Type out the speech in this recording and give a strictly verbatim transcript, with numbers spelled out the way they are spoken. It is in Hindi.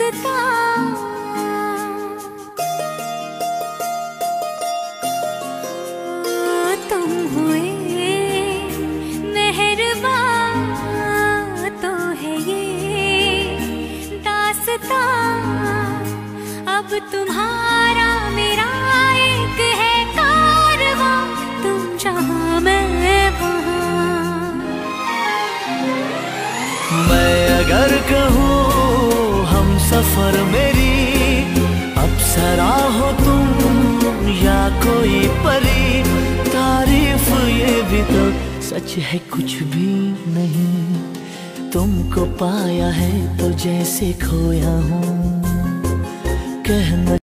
दास्तां। तुम हुए मेहरबान तो है ये दास्तां। अब तुम्हारा मेरा एक है कारवां, तुम जहां मैं वहां। मैं अगर कहूँ हम सफर मेरी अप्सरा हो तुम या कोई परी, तारीफ ये भी तो सच है कुछ भी नहीं। तुमको पाया है तो जैसे खोया हूँ कहना